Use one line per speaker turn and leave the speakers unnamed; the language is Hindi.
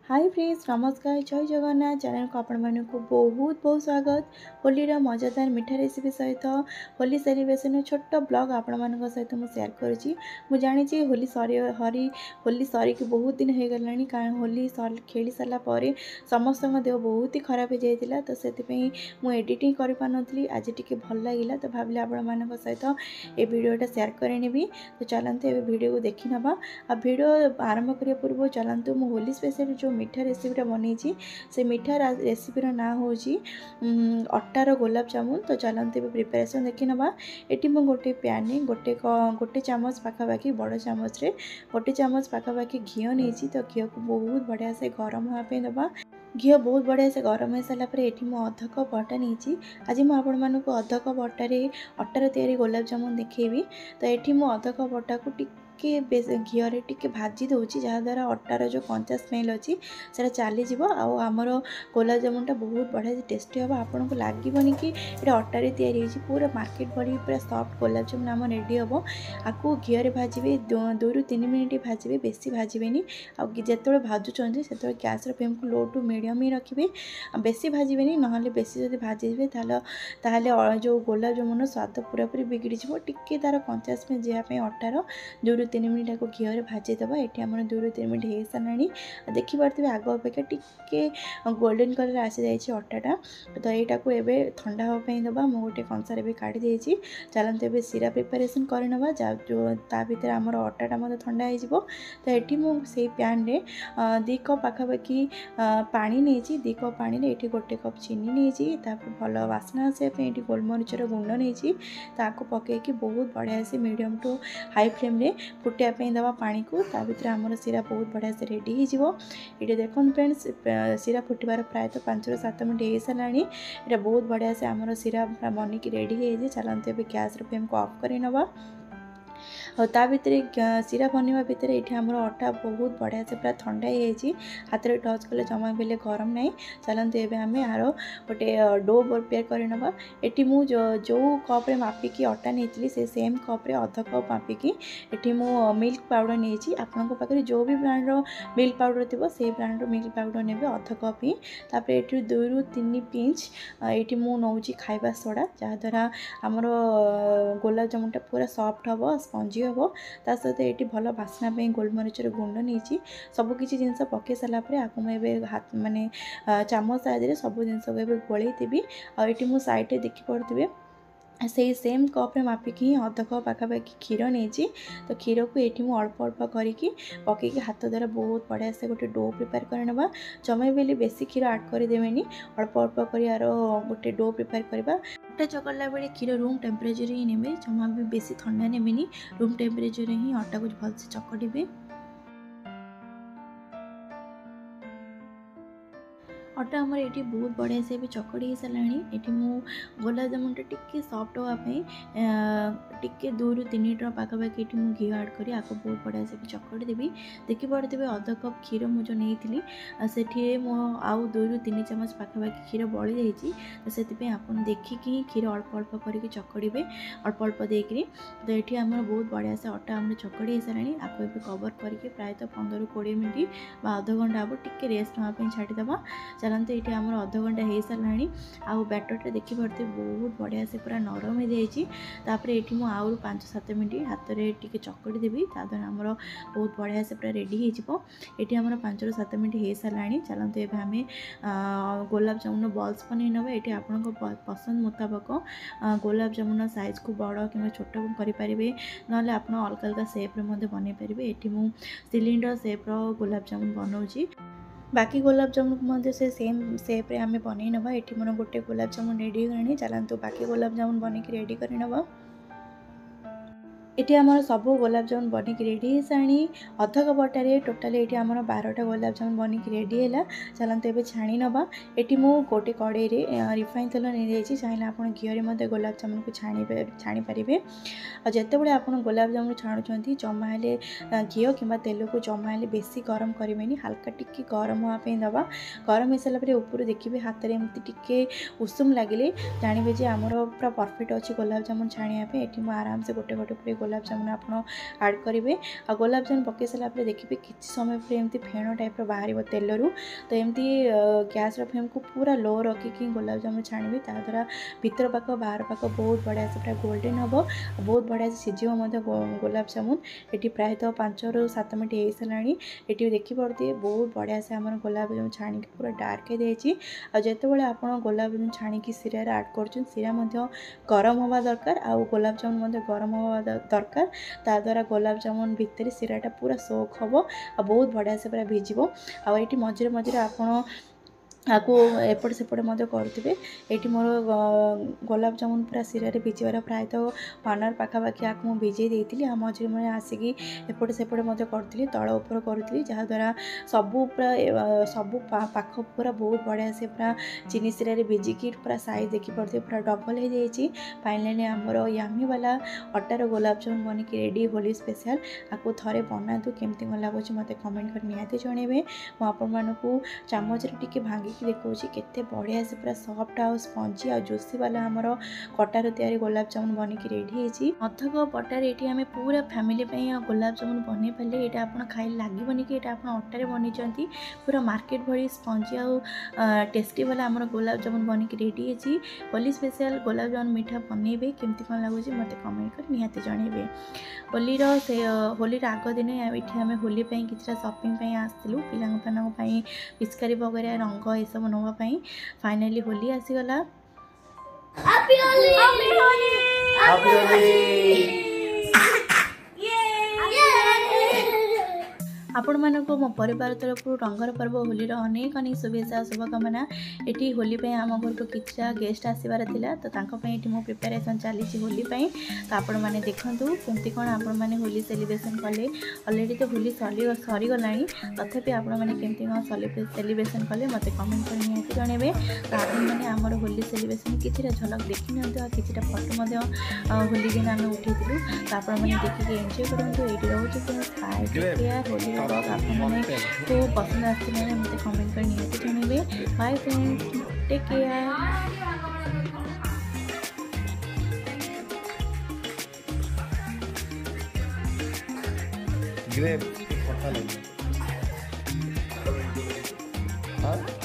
हाय फ्रेंड्स नमस्कार जय जगन्नाथ चैनल को आपण मानक बहुत बहुत स्वागत। होली मजादार मीठा रेसिपी सहित होली सेलिब्रेशन छोट ब्लॉग आपण मान सहित मुझे शेयर करुँची। मुझे जानी होली सरी की बहुत दिन हो गलानी कारण होली खेली सारा पर समस्त देह बहुत ही खराब हो जाता तो से मुझे एडिटिंग कर पारी आज टी भल लगे तो भाविले आपण मान सहित ये वीडियोटा शेयर करें तो चलते ए वीडियो को देखी नवा। आ वीडियो आरंभ करने पूर्व चलतु मु होली स्पेशल जो मीठा रेसिपीटा बनई से मीठा रेसिपीर ना हूँ अटार गुलाब जामुन। तो चलते प्रिपेरेसन देखी नवा। ये मुझे गोटे पैन गोटे चामच पाखापाखि बड़ चामच गोटे चामच पाखापाखि घी नहीं तो घी को बहुत बढ़िया से गरम होगापी दबा। घी बहुत बढ़िया से गरम हो सारापर ये मुझे अध कप अटा नहीं। आज मुझे आपण मानक अध कप अटार तैयारी गुलाब जामुन देखी। तो ये मुझे अध कप अटा को घीरे टी भाजी दूसरी जहाद्वारा अटार जो कंचा स्मेल अच्छी से चलीज आमर गुलाब जामुनटा बहुत बढ़िया से टेस्टी हम। आपन को लगभग कि ये अटारे तैयारी पूरा मार्केट बड़ी पूरा सॉफ्ट गुलाब जामुन आम रेडी हम। आपको घीरे भाजबे 2 ରୁ 3 मिनिट भाजबे बेसी भाजबेनी। आते भाजुंट से गैस फ्लेम को लो टू मीडियम ही रखिए बेसी भाजबेनी ना बेसी जब भाजबे ताहले जो गुलाब जामुन स्वाद पूरा पूरी बिगड़ी टी तार कंचा स्मेल जावाई अटार 2 ରୁ 3 मिनिट को घीरे भाजीदबा। ये आम 2 ରୁ 3 मिनिट हो सारा देखिपे आग अपेक्षा टी गोल्डन कलर आसी जाइए अटाटा। तो यहाँ को एवं ठंडा हाँपाई दबा मु गोटे कंसार भी काढ़ी देती। चलते ए सीरा प्रिपेरेसन करनवा जो ता भर आम अटाटा मत ठंडा हो। तो ये मुझे पैन रे 2 कप पाखापाखि पानी नहीं 2 कप पानी ये गोटे कप चीनी नहीं भल बास्ना आसापी गोलमरीचर गुंड नहीं ताको पकईकि बहुत बढ़िया से मीडियम टू हाई फ्लेम रे फुटापी दवा पानी को ता भर आमर सीरा बहुत बढ़िया से रेडी हो। ये देखो फ्रेंड्स सीरा फुटबार प्राय 5 ରୁ 7 मिनिट हो सारा ये बहुत बढ़िया से आमर सीरा बनिक रेडी हो। चलते ए गैस फ्लेम को ऑफ कर नवा। और ता भर सीरा बनवा भितर ये आम अटा बहुत बढ़िया से पूरा ठंडा हो हाथ में टच कले जमा बेले गरम ना। चलते ए आम यार गोटे डो प्रिपेयर करनवा। ये मुझे जो कप्रे मापिकी अटा नहीं से सेम कप्रे अध कप मापिकी ये मु मिल्क पाउडर नहीं आपण पाखे जो भी ब्रांड मिल्क पाउडर थी से ब्रांड मिल्क पाउडर ने अध कप ही। तापर ये 2 ରୁ 3 पिंच ये मुझे खाइबा सोडा जहाद्वारा आमर गुलाब जामुनटा पूरा सॉफ्ट हम स्पंजी हम। ता सहित ये भल बास्ना गोलमरीचर गुंड नहीं सबकि जिनस पकई सारापर आपको मुझे हाथ माने चामच साइज सब जिन गोल देवी। आईटी मुझे साइड देखिपे से सेम कप्रे मापिकी ही अध कप पाखापाखि क्षीर नहीं। तो क्षीर को ये अल्प अल्प करके पकईकि हाथ द्वारा बहुत बढ़िया से गोटे डो प्रिपेयर करनवा। जमे बेले बेसी क्षीर आड करदेवेनी अल्प अल्प कर यार गोटे डो प्रिपेयर करवा। अटा चकड़ला बेले क्षीर रूम टेम्परेचर ही नेबे जमा भी बेसी ठंडा नेबेनी रूम टेम्परेचर ही अटा को भलसे चकड़े। अटा आमर ये बहुत बढ़िया से भी चकड़ी हो सारा। ये मु गुलाब जामुनटा टिके सॉफ्ट हाँपाई टिके 2 ରୁ 3 मिनिट पाखापाखि ये मुझे घी आड कर आपको बहुत बढ़िया से भी चकड़ी देवी। देखिपे अध कप क्षीर मुझे नहीं से मो आउ 2 ରୁ 3 ଚାମଚ पाखापाखि क्षीर बड़ी जाइए। तो से आप देखिकी क्षीर अल्प अल्प करके चकड़े अल्प अल्प देकर। तो ये आम बहुत बढ़िया से अटा आम चकड़ी हो सारा आपको ये कवर करके प्रायतः 15 ରୁ 20 मिनिट आध घंटा हम टिके रेस्ट नापी छाड़ीदबा। चलते ये आम अध घंटा हो सारा आउ बैटरटा देखिपे बहुत बढ़िया से पूरा नरम हो जाइए। ये मुझे आउ 5 ରୁ 7 मिनिट हाथ में टी चकड़ी देवी ताद्वारा आमर बहुत बढ़िया से पूरा रेडी हो। ये आम 5 ରୁ 7 मिनिट हो सारा। चलते ए आम गुलाब जामुन बल्स बन नवा। ये आपण पसंद मुताबक गुलाब जामुन साइज को बड़ कि छोट करें ना आप अलग अलग सेप्रे बन पारे। ये मुझे सिलिंडर सेप्र गुलाब जामुन बनाऊँगी। बाकी गुलाब जामुन को से सेम सेप्रे आम बन नवा। ये मोर गोटे गुलाब जामुन रेडी हो। चलते बाकी गुलाब जामुन बनिक रेडी कर नवा। ये आमर सब गुलाब जामुन बनिक रेडी हो सारी अध कप अटारे टोटाल ये आमर 12टा गुलाब जामुन बनिक रेडी है। चलते ए छाणी नवा। ये मुझे गोटे कड़े रिफाइन तेल नहीं चाहिए आप घीरे गुलाब जामुन को छाणी पारे। जितेबाला आप गुलाब जामुन छाणुंट जमा घी कि तेल को जमा बेसी गरम करें हल्का टिके गरम हाँपाई दबा। गरम हो सारापर ऊपर देखिए हाथ में एमती टिके उषुम लगे जानवे जे आमर पूरा परफेक्ट अच्छी गुलाब जामुन छाणिया। ये आराम से गोटे गोटे पूरे गोलाप जामुन आप ऐड करेंगे। आ गोलाप जामुन पकई सारा देखिए किसी समय पर एमती फेण टाइप बाहर तेलरू तो एमती गैस फ्लेम को पूरा लो रखिकी गोलाप जामुन छाणी ताद्वारा भितर पाक बाहर पाक बहुत बढ़िया से पूरा गोल्डन हम बहुत बढ़िया से सीझे गोलाप जामुन। ये प्रायतः 5 ରୁ 7 मिनट हो सारा ये देखिपे बहुत बढ़िया से आम गोलाप जामुन छाणी पूरा डार्क हो जितेबाला आप गोलाप जामुन छाणी सिरा ऐड कर सिरा गरम हवा दरकार आउ गोलाप जामुन गरम हवा दरकार ताद्वारा गोलाप जामुन भितर सिराटा पूरा सोक हम आ बहुत बढ़िया से पूरा भिजिब आ ये मझे मझे आप आपको एपट सेपट करुवे। ये मोर गोलाप जामुन पूरा सिरा भिजबार प्रायतः 1 आवर पाखापाखि आपको भिजे देती मझे मैं आसिक एपट सेपट करी तल उपर करी जहाँद्वारा सबू पूरा सबू पाख पूरा बहुत बढ़िया से पूरा चीनी सिरा भिजिकी पूरा साइज देखिपे पूरा डबल हो जाए। फाइनाली आमर यामी वाला अटार गोलाप जामुन बनिक रेडी होली स्पेशल आपको थे बनातु केमती कौन लगुच मत कमेंट कर निहाती जनइबे। मुझे चामच टे भांगी देखो केते बढ़िया से पूरा सॉफ्ट आ स्पंजी आ जूसी वाला आमर कटार तैयारी गोलाप जामुन बनिक रेडी होती अथक पटार ये आम पूरा फैमिली गोलाप जामुन बन पारे यहाँ आप खाई लगभग कि आप अटारे बनई पूरा मार्केट भली स्पंजी आ टेस्टी वाला आमर गोलाप जामुन बनिक रेडी होती। होली स्पेशल गोलाप जामुन मीठा बनइबे केमती कौन लगुच मत कमेंट कर निहाती जनइबे। होलीर आग दिन ये आम होली किसी शॉपिंग आसलु पिलांपाई पिचकारी वगैरह रंग ये सब नापी। फाइनाली होली आसीगला। आपण मानक मो परिवार तरफ रंगर पर्व होलीर अनेक अनेक शुभेच्छा शुभकामना। ये होली आम घर को किसी गेस्ट आसबार था तो मो प्रिपेरेसन चली होली तो आपण मैंने देखूँ केमती कौन आपण मैंने होली सेलिब्रेशन कले। अलरेडी तो होली सरीगला तथापि आपण मैंने केमती कौन सेलिब्रेशन कले मत कमेंट कर निहाती जनइबे। तो आपण मैंने आमर होली सेलिब्रेशन किसी झलक देखी नि कि फटो होली दिन आम उठेलु तो आपण मैंने देखिए एंजॉय करूँ। ये रोचे होली आपने तो पसंद आसने मत कमेंट कर निहाती जनइबे। Bye friends, take care.
ग्रेप पता लगे हाँ